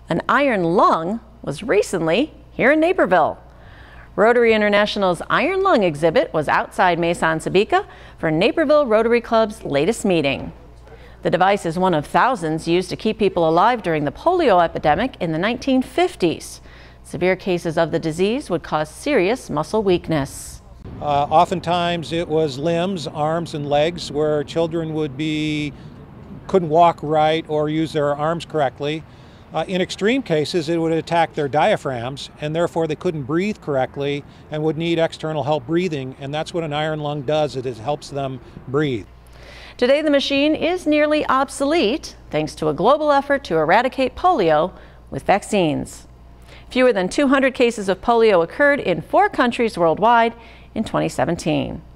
An iron lung was recently here in Naperville. Rotary International's Iron Lung exhibit was outside Mesa and Sebeka for Naperville Rotary Club's latest meeting. The device is one of thousands used to keep people alive during the polio epidemic in the 1950s. Severe cases of the disease would cause serious muscle weakness. Oftentimes it was limbs, arms and legs where children couldn't walk right or use their arms correctly. In extreme cases, it would attack their diaphragms, and therefore they couldn't breathe correctly and would need external help breathing, and that's what an iron lung does. It helps them breathe. Today, the machine is nearly obsolete thanks to a global effort to eradicate polio with vaccines. Fewer than 200 cases of polio occurred in 4 countries worldwide in 2017.